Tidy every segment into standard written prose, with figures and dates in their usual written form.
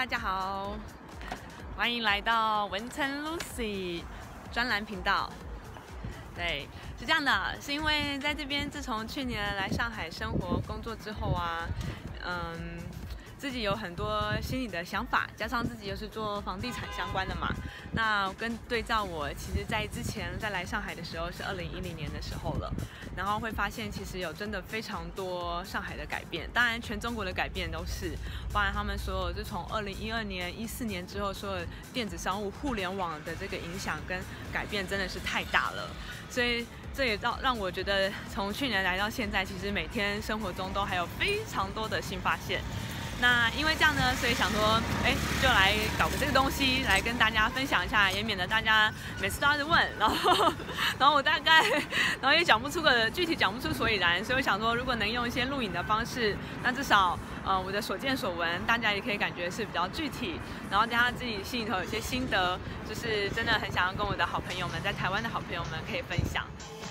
家好，欢迎来到文成 Lucy 专栏频道。对，是这样的，是因为在这边自从去年来上海生活工作之后啊，自己有很多心里的想法，加上自己又是做房地产相关的嘛，那跟对照我其实在之前在来上海的时候是2010年的时候了，然后会发现其实有真的非常多上海的改变，当然全中国的改变都是，包含他们所有就从2012年、14年之后所有电子商务、互联网的这个影响跟改变真的是太大了，所以这也让我觉得从去年来到现在，其实每天生活中都还有非常多的新发现。那因为这样呢，所以想说，就来搞个这个东西来跟大家分享一下，也免得大家每次都要问，然后我大概，然后也讲不出具体讲不出所以然，所以我想说，如果能用一些录影的方式，那至少我的所见所闻，大家也可以感觉是比较具体，然后加上自己心里头有些心得，就是真的很想要跟我的好朋友们，在台湾的好朋友们可以分享。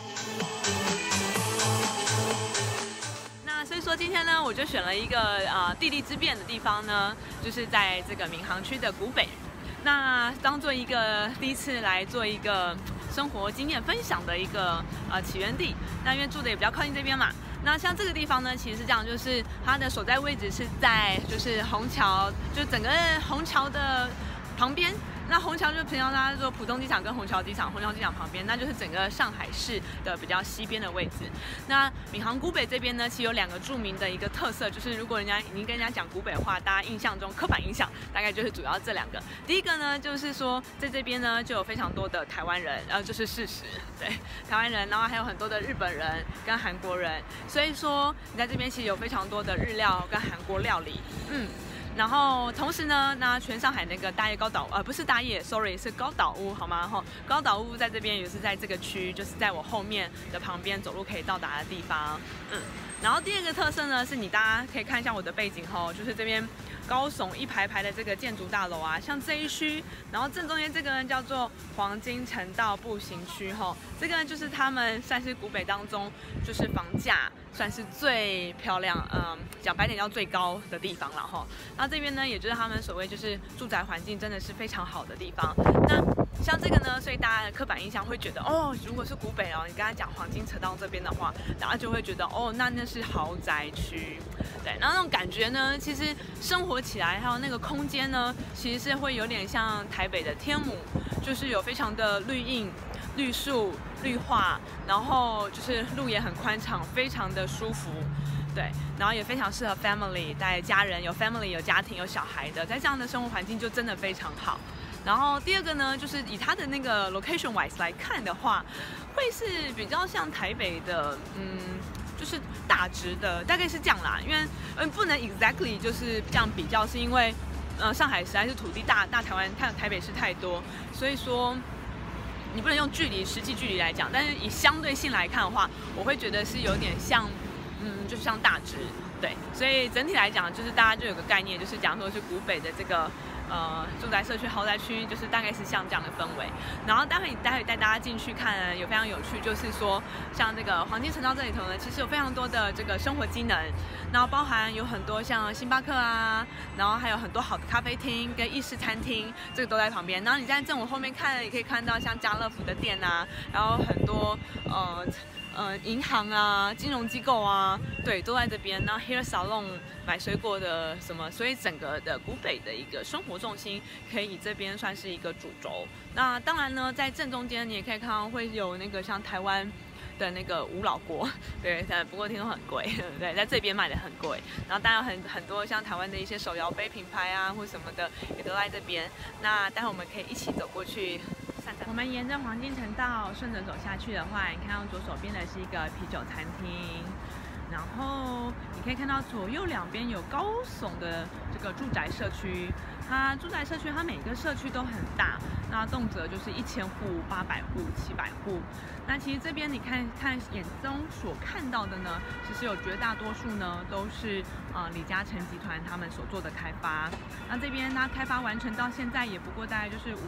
所以说今天呢，我就选了一个地利之便的地方呢，就是在这个闵行区的古北，那当做一个第一次来做一个生活经验分享的一个起源地。那因为住的也比较靠近这边嘛，那像这个地方呢，其实是这样，就是它的所在位置是在就是虹桥，就整个虹桥的旁边。那虹桥就平常大家说浦东机场跟虹桥机场旁边，那就是整个上海市的比较西边的位置。那闵行古北这边呢，其实有2个著名的一个特色，就是如果您跟人家讲古北话，大家印象中刻板印象大概就是主要这2个。第一个呢，就是说在这边呢就有非常多的台湾人，就是事实，对，台湾人，然后还有很多的日本人跟韩国人，所以说你在这边其实有非常多的日料跟韩国料理，然后同时呢，那全上海那个大叶高岛，不是大叶 ，sorry， 是高岛屋，好吗？高岛屋在这边也是在这个区，就是在我后面的旁边，走路可以到达的地方。然后第2个特色呢，是大家可以看一下我的背景就是这边高耸一排排的这个建筑大楼啊，像这一区，然后正中间这个呢叫做黄金城道步行区这个呢就是他们算是古北当中就是房价算是最漂亮，讲白点叫最高的地方了那这边呢，也就是他们所谓就是住宅环境真的是非常好的地方。那像这个呢，所以大家的刻板印象会觉得如果是古北你跟他讲黄金城道这边的话，大家就会觉得那是豪宅区，对，然后那种感觉呢，其实生活起来还有那个空间呢，其实是会有点像台北的天母，就是有非常的绿荫、绿树、绿化，然后就是路也很宽敞，非常的舒服。对，然后也非常适合 family 带家人，有 family 有家庭有小孩的，在这样的生活环境就真的非常好。然后第2个呢，就是以它的那个 location wise 来看的话，会是比较像台北的，就是大直的，大概是这样啦。因为不能 exactly 就是这样比较，是因为上海实在是土地大，台湾台北市太多，所以说你不能用实际距离来讲，但是以相对性来看的话，我会觉得是有点像，就像大直，对，所以整体来讲，就是大家就有个概念，就是讲说是古北的这个住宅社区、豪宅区，就是大概是像这样的氛围。然后待会带大家进去看，有非常有趣，就是说像这个黄金城道这里头呢，其实有非常多的这个生活机能，然后包含有很多像星巴克啊，然后还有很多好的咖啡厅跟意式餐厅，这个都在旁边。然后你在正我后面看，也可以看到像家乐福的店啊，然后很多银行啊、金融机构啊，对，都在这边。那 hair salon 买水果的什么，所以整个的古北的一个生活重心可以以这边算是一个主轴。那当然呢，在正中间你也可以看到会有那个像台湾的那个吴老锅，对，不过听说很贵，对，在这边卖的很贵。然后当然很多像台湾的一些手摇杯品牌啊或什么的也都在这边。那待会我们可以一起走过去。我们沿着黄金城道顺着走下去的话，你看到左手边的是一个啤酒餐厅，然后你可以看到左右两边有高耸的这个住宅社区。住宅社区它每个社区都很大，那动辄就是1000户、800户、700户。那其实这边你看眼中所看到的呢，其实有绝大多数呢都是李嘉诚集团他们所做的开发。那这边它开发完成到现在也不过大概就是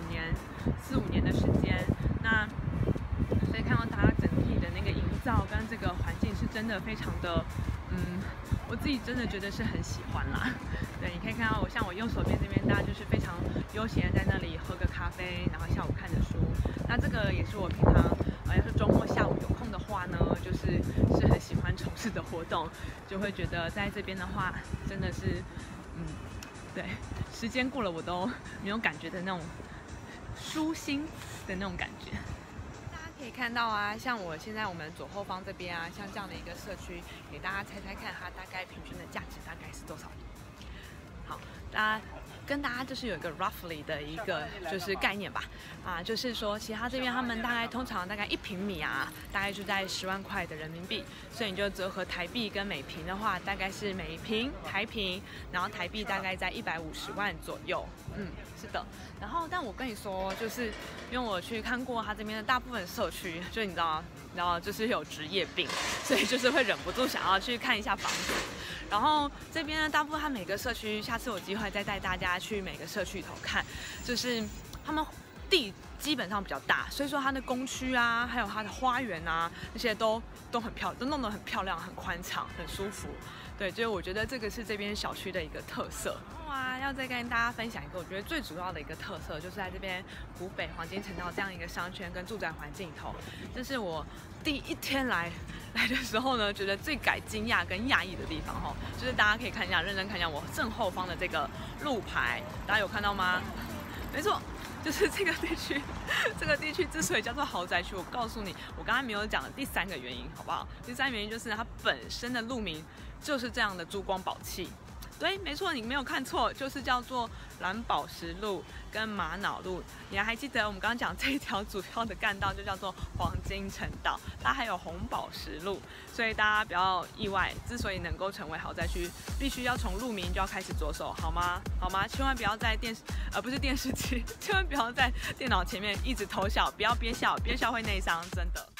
4、5年的时间。那所以看到它整体的那个营造跟这个环境是真的非常的，我自己真的觉得是很喜欢啦。 对，你可以看到像我右手边这边，大家就是非常悠闲在那里喝个咖啡，然后下午看着书。那这个也是我平常要是周末下午有空的话呢，是很喜欢从事的活动，就会觉得在这边的话，真的是，对，时间过了我都没有感觉的那种舒心的那种感觉。可以看到啊，像我现在我们左后方这边啊，像这样的一个社区，给大家猜猜看，它大概平均的价值大概是多少？好，跟大家就是有一个 roughly 的一个就是概念吧，就是说，其实它这边他们通常大概1平米啊，大概就在10万块的人民币，所以你就折合台币跟每平的话，大概是每平台平，然后台币大概在150万左右。是的。然后，但我跟你说，就是因为我去看过它这边的大部分社区，就你知道，就是有职业病，所以就是会忍不住想要去看一下房子。然后这边呢，大部分它每个社区，下次有机会再带大家去每个社区里头看，就是他们地基本上比较大，所以说它的公区啊，还有它的花园啊，那些都很漂亮，都弄得很漂亮、很宽敞、很舒服。对，就是我觉得这个是这边小区的一个特色。要再跟大家分享一个我觉得最主要的一个特色，就是在这边湖北黄金城道这样一个商圈跟住宅环境里头，这是我第一天来的时候呢，觉得最惊讶跟讶异的地方哈，就是大家可以看一下，认真看一下我正后方的这个路牌，大家有看到吗？没错。就是这个地区之所以叫做豪宅区，我告诉你，我刚才没有讲的第3个原因，好不好？第3个原因就是它本身的路名就是这样的珠光宝气。对，没错，你没有看错，就是叫做蓝宝石路跟玛瑙路。你还记得我们刚刚讲这一条主要的干道就叫做黄金城道，它还有红宝石路，所以大家不要意外，之所以能够成为豪宅区，必须要从路名就要开始着手，好吗？千万不要在不是电视机，千万不要在电脑前面一直偷笑，不要憋笑，憋笑会内伤，真的。